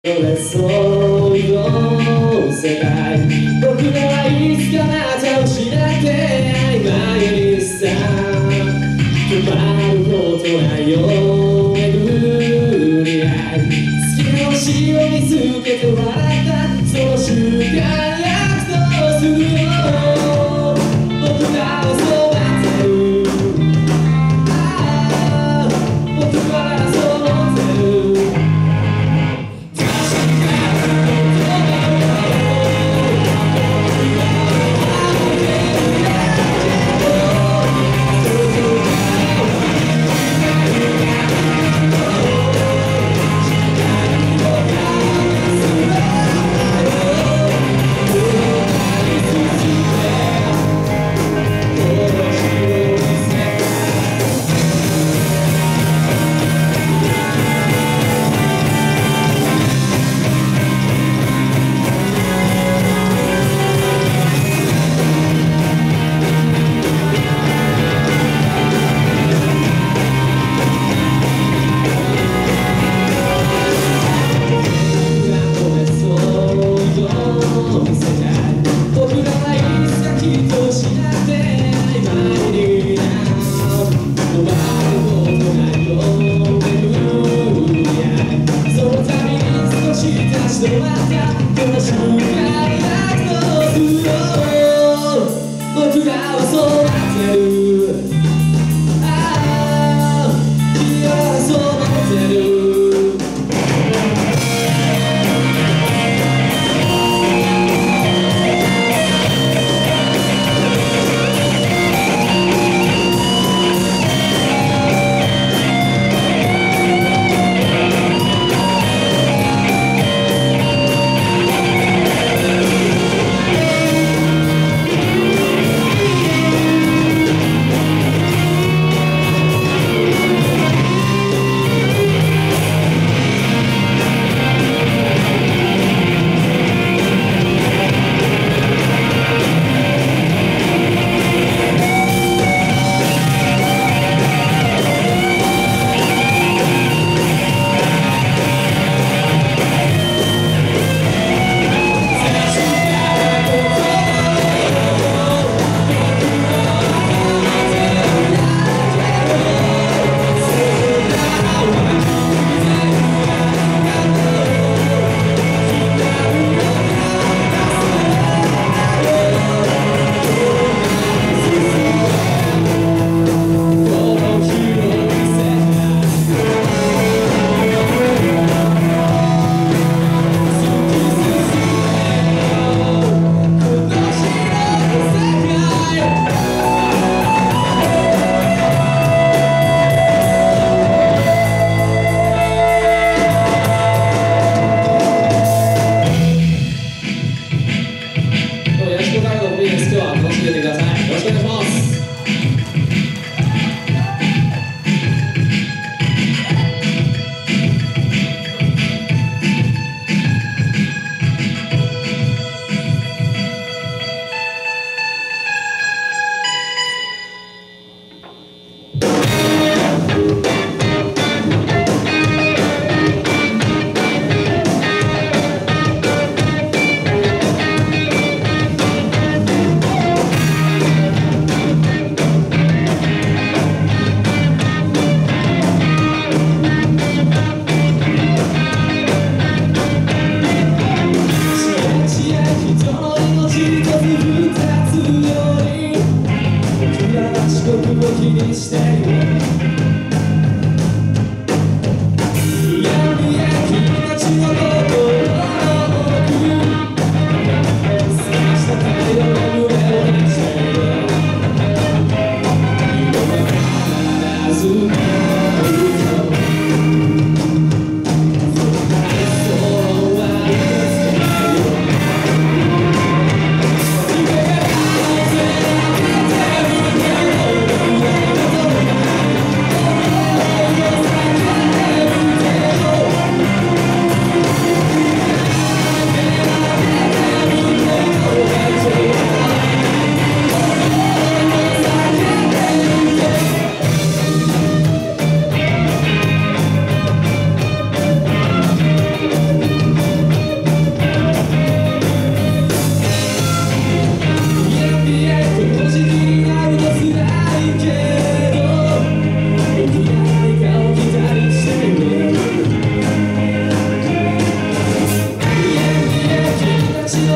そういう世界僕らはいつかまた失って曖昧にさ止まることないよ巡り合い好きな星を見つけて笑ったその瞬間約束するよ僕らはそうなってる僕はそう思ってる僕らはそうなってる君はそう思ってる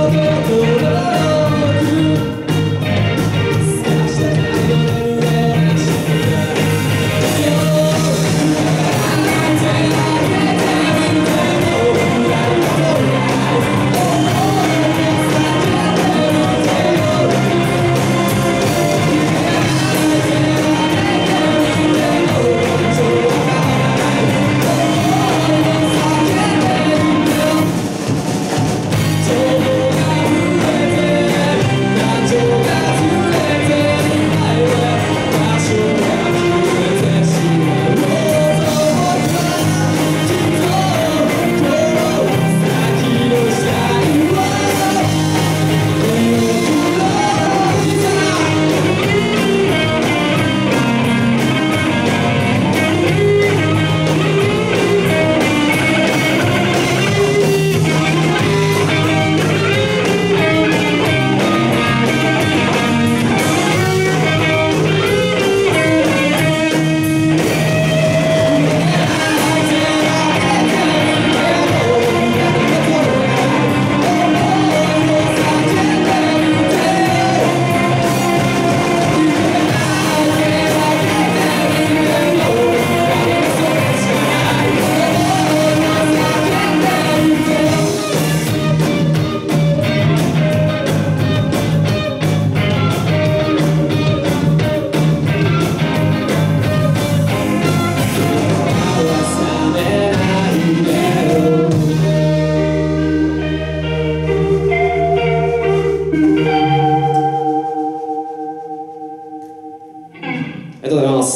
りがとうございます。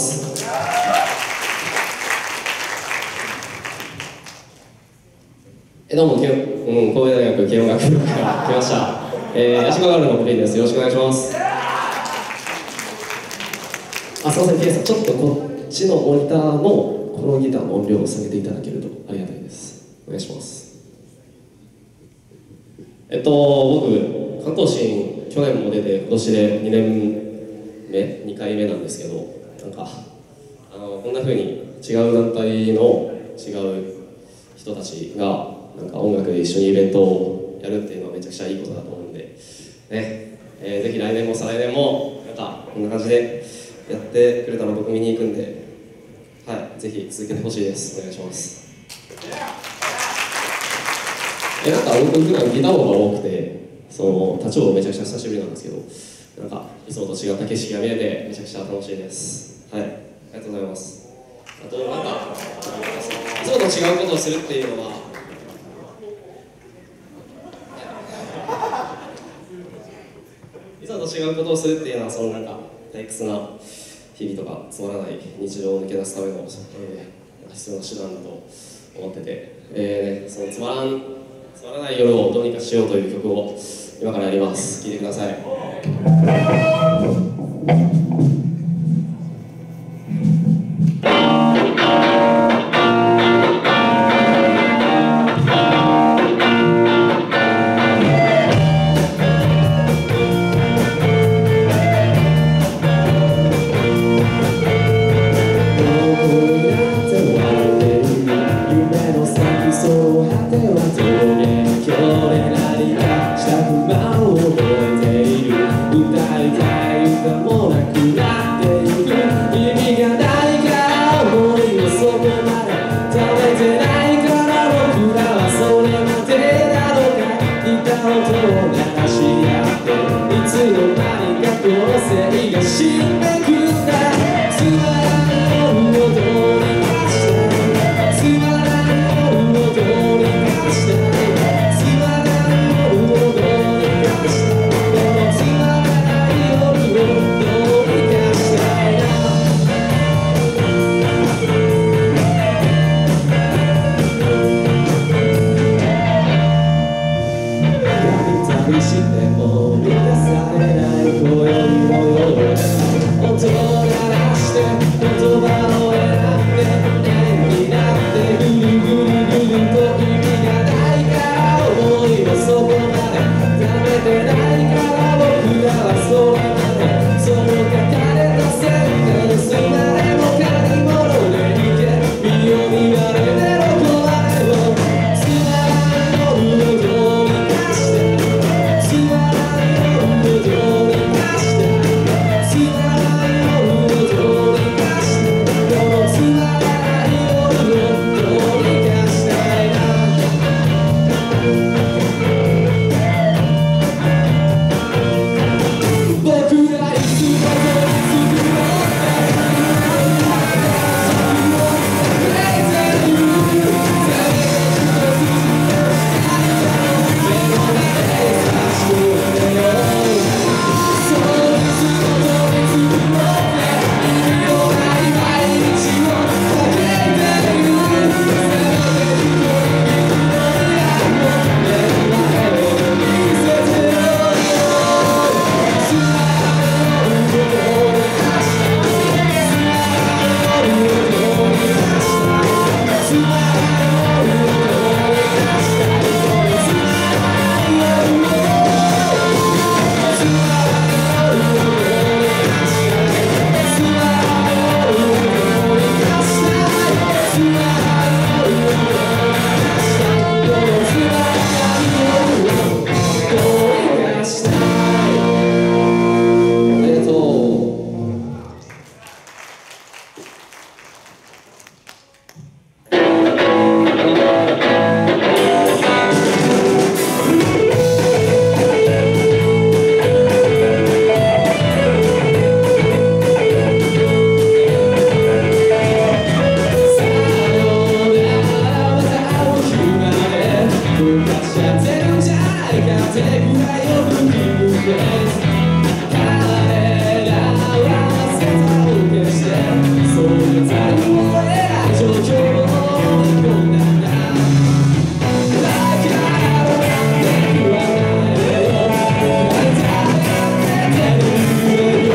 どうも、神戸大学慶応学部から来ました。ヤシコガールのプレイです。よろしくお願いします。すみません、ピエさん、ちょっとこっちのモニターのこのギターの音量を下げていただけるとありがたいです。お願いします。僕、関東進、去年も出て、今年で2年目、2回目なんですけど、なんか、こんな風に違う団体の違う人たちが、なんか音楽で一緒にイベントをやるっていうのはめちゃくちゃいいことだと思うんで、ね、ぜひ来年も再来年も、なんか、こんな感じでやってくれたら僕見に行くんで、はい、ぜひ続けてほしいです。お願いします。なんか僕普段ギター音が多くて、立ち音めちゃくちゃ久しぶりなんですけど、なんかいつもと違った景色が見えてめちゃくちゃ楽しいです。はい、ありがとうございます。あとなんかいつもと違うことをするっていうのは、いつもと違うことをするっていうのはなんか退屈な日々とかつまらない日常を抜け出すための、必要な手段だと思ってて、そのつまらない夜をどうにかしようという曲を今からやります。聴いてください。しても満たされない今宵の夜しちゃってるんじゃないかってぐらいの不気味です彼らは姿を消してそういう誰も追えない状況を追い込んだんだだからなんて言わないでよあなたが出てるよ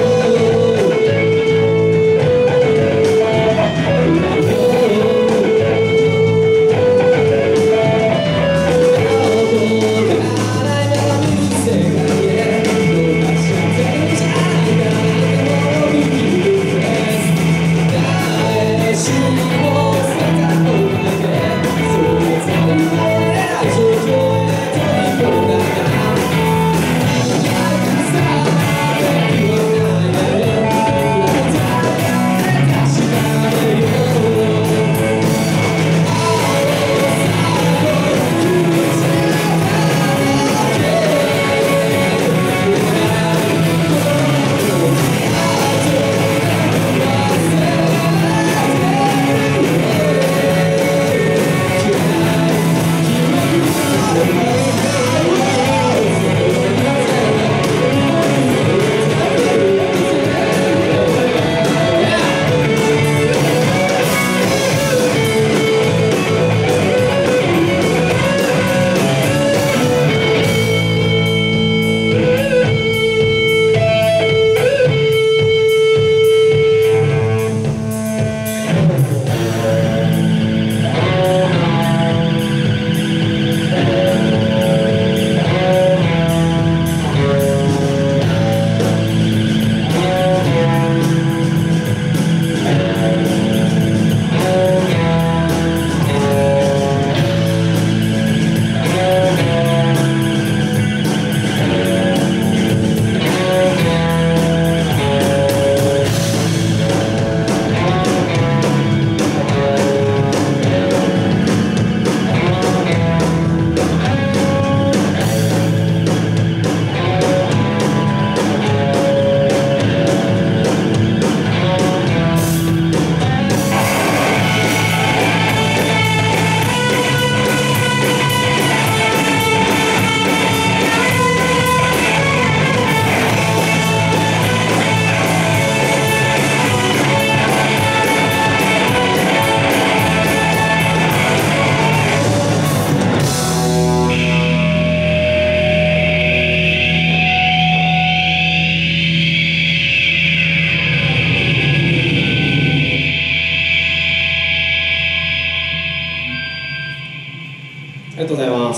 ありがとうございます。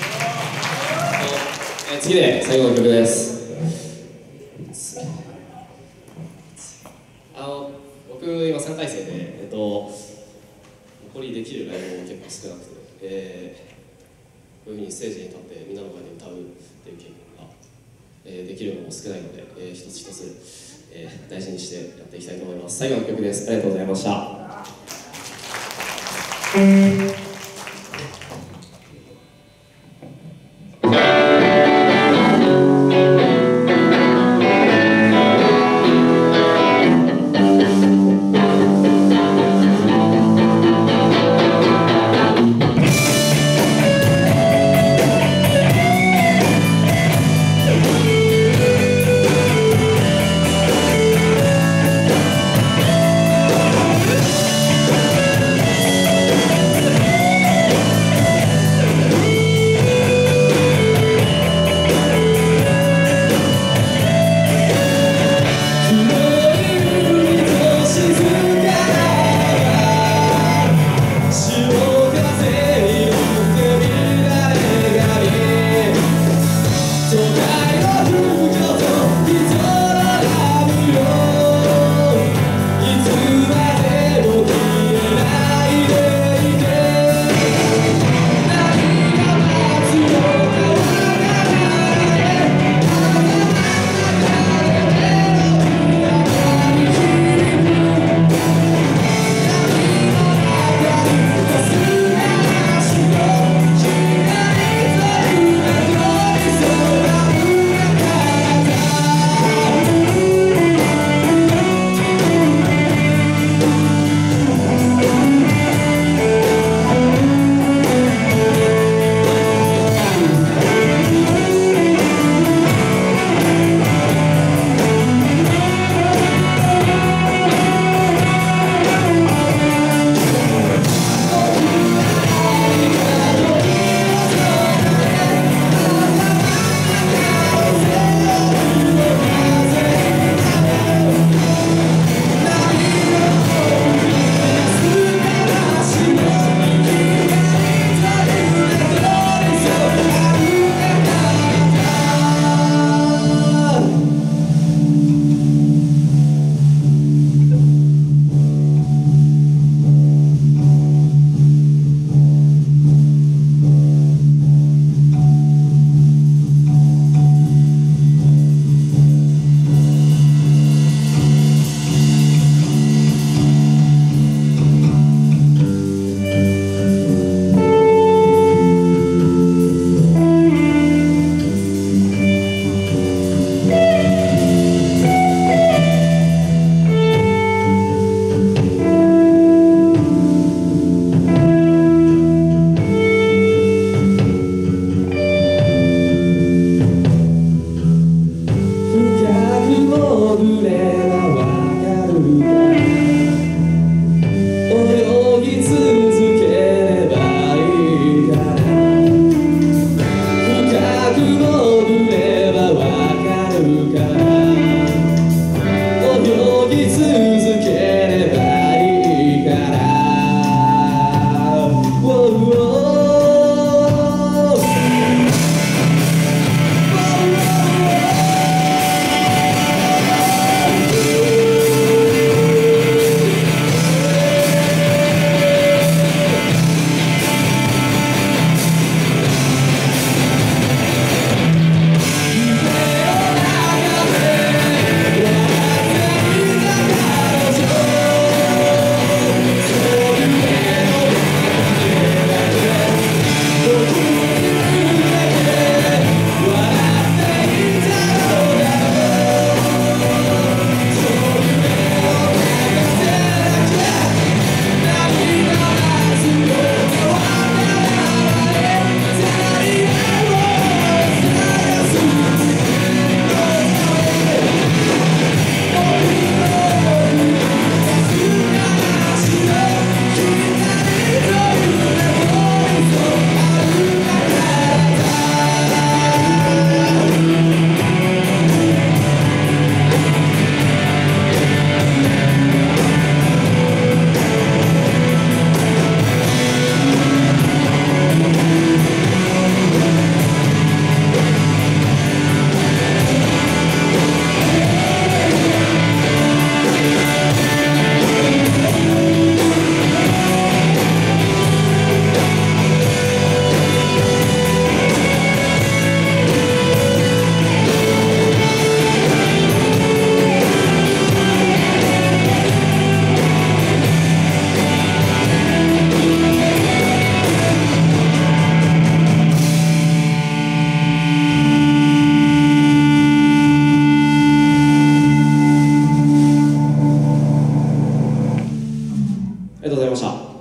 次で最後の曲です。僕今3回生で、残りできるライブも結構少なくて、こういうふうにステージに立ってみんなの前で歌うっていう経験が、できるのも少ないので、一つ一つ、大事にしてやっていきたいと思います。最後の曲です。ありがとうございました。 がとうございました。